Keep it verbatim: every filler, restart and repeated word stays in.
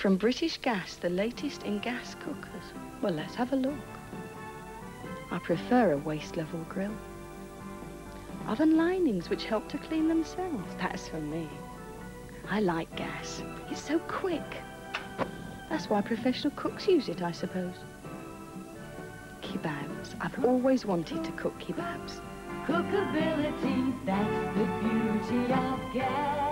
From British Gas, the latest in gas cookers. Well, let's have a look. I prefer a waste-level grill. Oven linings which help to clean themselves. That's for me. I like gas. It's so quick. That's why professional cooks use it, I suppose. Kebabs. I've always wanted to cook kebabs. Cookability, that's the beauty of gas.